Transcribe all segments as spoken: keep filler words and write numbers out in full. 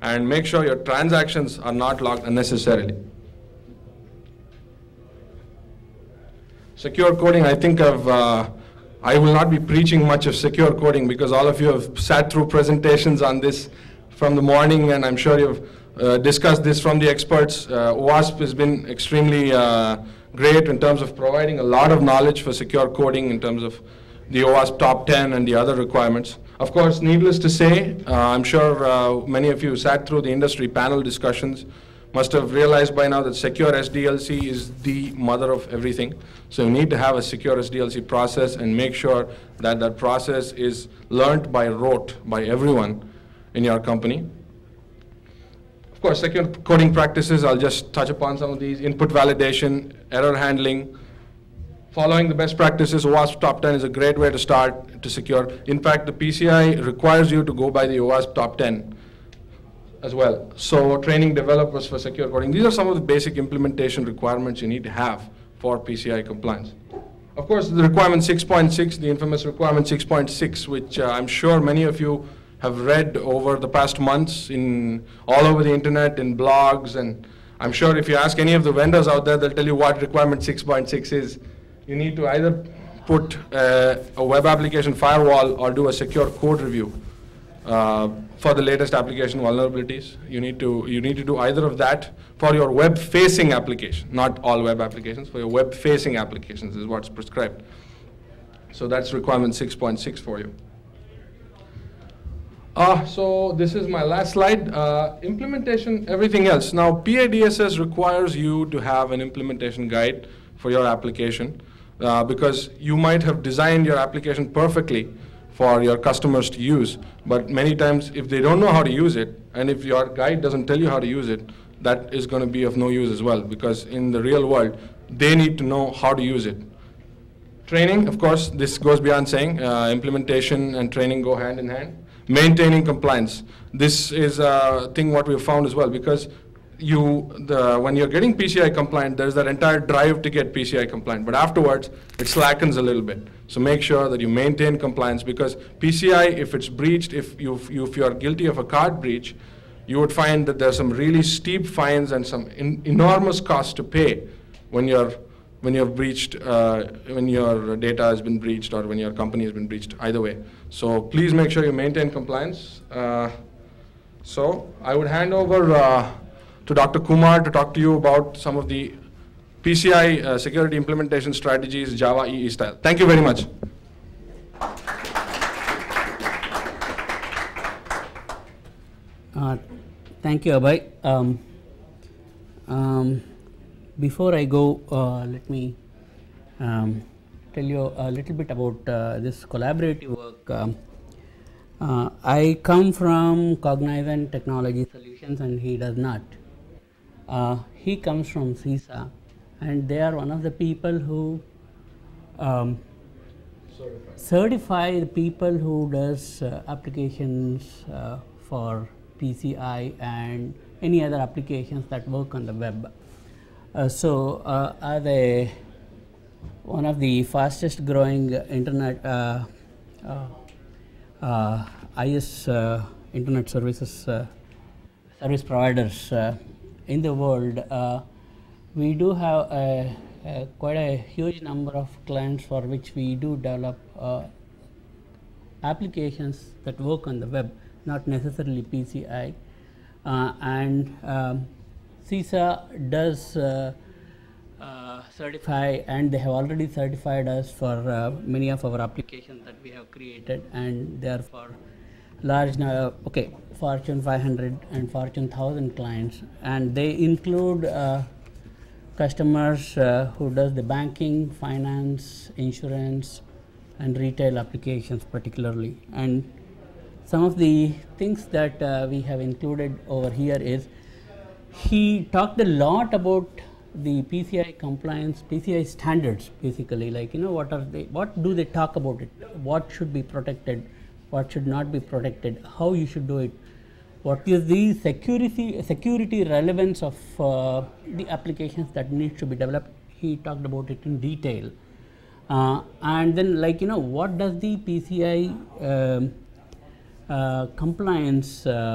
and make sure your transactions are not logged unnecessarily. Secure coding, I think of, uh, I will not be preaching much of secure coding because all of you have sat through presentations on this from the morning, and I'm sure you've uh, discussed this from the experts. Uh, OWASP has been extremely uh, great in terms of providing a lot of knowledge for secure coding in terms of the OWASP top ten and the other requirements. Of course, needless to say, uh, I'm sure uh, many of you sat through the industry panel discussions, must have realized by now that secure S D L C is the mother of everything. So you need to have a secure S D L C process and make sure that that process is learned by rote by everyone in your company. Of course, secure coding practices, I'll just touch upon some of these. Input validation, error handling, following the best practices. OWASP top ten is a great way to start to secure. In fact, the P C I requires you to go by the OWASP top ten as well. So training developers for secure coding. These are some of the basic implementation requirements you need to have for P C I compliance. Of course, the requirement six point six, the infamous requirement six point six, which uh, I'm sure many of you have read over the past months in all over the internet, in blogs, and I'm sure if you ask any of the vendors out there, they'll tell you what requirement six point six is. You need to either put uh, a web application firewall or do a secure code review uh, for the latest application vulnerabilities. You need to you need to do either of that for your web-facing application, not all web applications. For your web-facing applications is what's prescribed. So that's requirement six point six for you. Uh, so this is my last slide. Uh, implementation, everything else. Now, P I D S S requires you to have an implementation guide for your application uh, because you might have designed your application perfectly for your customers to use, but many times if they don't know how to use it, and if your guide doesn't tell you how to use it, that is going to be of no use as well, because in the real world, they need to know how to use it. Training, of course, this goes beyond saying, uh, implementation and training go hand in hand. Maintaining compliance. This is a thing what we've found as well, because you, the, when you're getting P C I compliant, there's that entire drive to get P C I compliant, but afterwards, it slackens a little bit. So make sure that you maintain compliance, because P C I, if it's breached, if, you, if you're guilty of a card breach, you would find that there's some really steep fines and some in, enormous costs to pay when you're when you've breached, uh, when your data has been breached or when your company has been breached, either way. So please make sure you maintain compliance. Uh, so I would hand over uh, to Doctor Kumar to talk to you about some of the P C I uh, security implementation strategies, Java E E style. Thank you very much. Uh, thank you, Abhay. Um, um, Before I go, uh, let me um, tell you a little bit about uh, this collaborative work. Um, uh, I come from Cognizant Technology Solutions and he does not. Uh, he comes from CISA, and they are one of the people who um, certify. certify the people who does uh, applications uh, for P C I and any other applications that work on the web. Uh, so, uh, are they one of the fastest growing uh, internet uh, uh, uh, I S uh, internet services uh, service providers uh, in the world? Uh, we do have a, a quite a huge number of clients for which we do develop uh, applications that work on the web, not necessarily P C I, uh, and um, CISA does uh, uh, certify, and they have already certified us for uh, many of our applications that we have created, and they are for large now, okay, Fortune five hundred and Fortune one thousand clients, and they include uh, customers uh, who does the banking, finance, insurance, and retail applications particularly. And some of the things that uh, we have included over here is, he talked a lot about the P C I compliance, P C I standards, basically, like, you know, what are they, what do they talk about it, what should be protected, what should not be protected, how you should do it, what is the security, security relevance of uh, the applications that need to be developed. He talked about it in detail. Uh, and then, like, you know, what does the P C I um, uh, compliance uh,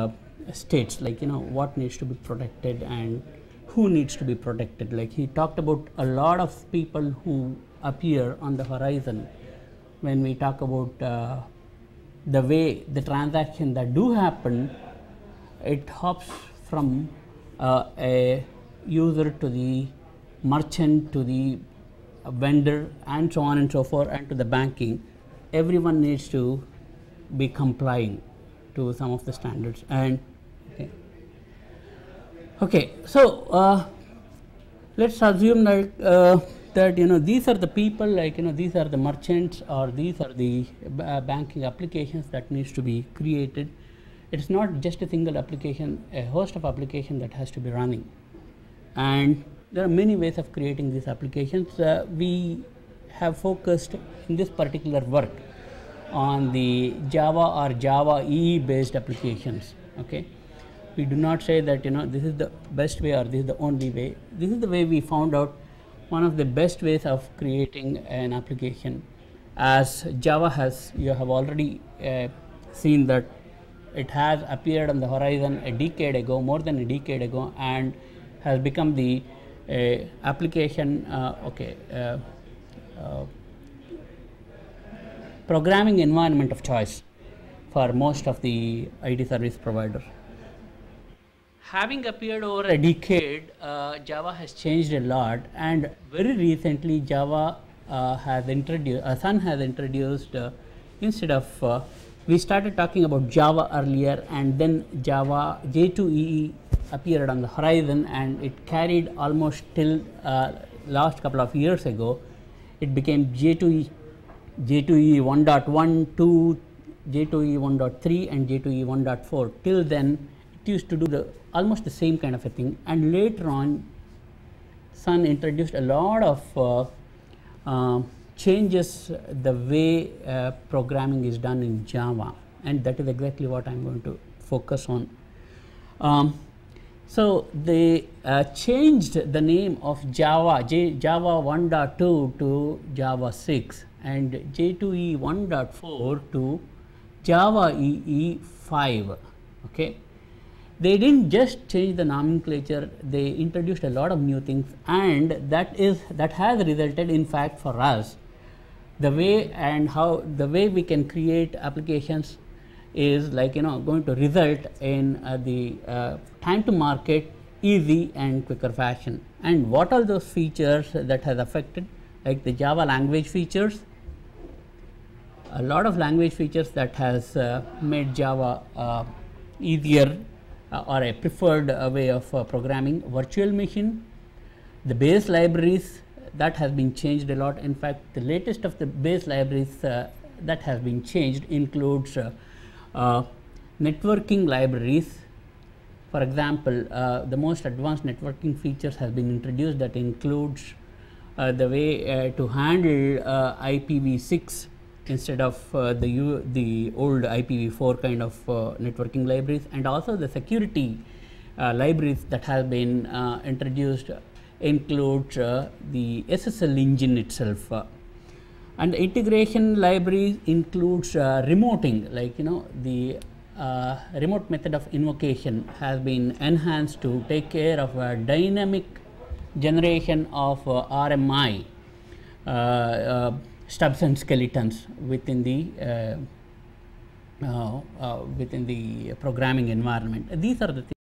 states, like you know what needs to be protected and who needs to be protected. Like he talked about a lot of people who appear on the horizon when we talk about uh, the way the transaction that do happen, it hops from uh, a user to the merchant to the vendor and so on and so forth, and to the banking. Everyone needs to be complying to some of the standards. And okay, okay so uh, let's assume that uh, that you know these are the people, like you know these are the merchants, or these are the uh, banking applications that needs to be created. It's not just a single application, a host of applications that has to be running, and there are many ways of creating these applications. Uh, we have focused in this particular work on the Java or Java E E based applications. Okay, we do not say that you know this is the best way or this is the only way. This is the way we found out one of the best ways of creating an application. As Java has, you have already uh, seen that it has appeared on the horizon a decade ago, more than a decade ago, and has become the uh, application uh, okay uh, uh, programming environment of choice for most of the I T service providers. Having appeared over a decade, uh, Java has changed a lot, and very recently Java uh, has introduced, uh, Sun has introduced, uh, instead of, uh, we started talking about Java earlier, and then Java J two E E appeared on the horizon, and it carried almost till uh, last couple of years ago. It became J two E, J two E one point one, two, J two E one point three and J two E one point four. Till then it used to do the almost the same kind of a thing, and later on Sun introduced a lot of uh, uh, changes the way uh, programming is done in Java, and that is exactly what I am going to focus on. Um, so they uh, changed the name of Java, J, Java one point two to Java six, and J two E one point four to Java E E five. Okay. They didn't just change the nomenclature, they introduced a lot of new things, and that is that has resulted, in fact, for us, the way and how the way we can create applications is like you know going to result in uh, the uh, time to market easy and quicker fashion. And what are those features that has affected? Like the Java language features, a lot of language features that has uh, made Java uh, easier uh, or a preferred uh, way of uh, programming. Virtual machine, the base libraries, that has been changed a lot. In fact, the latest of the base libraries uh, that has been changed includes uh, uh, networking libraries. For example, uh, the most advanced networking features has been introduced that includes uh, the way uh, to handle uh, I P v six instead of uh, the U the old I P v four kind of uh, networking libraries, and also the security uh, libraries that have been uh, introduced includes uh, the S S L engine itself, uh, and integration libraries includes uh, remoting, like you know the uh, remote method of invocation has been enhanced to take care of a dynamic generation of uh, R M I uh, uh, stubs and skeletons within the uh, uh, uh, within the programming environment. These are the things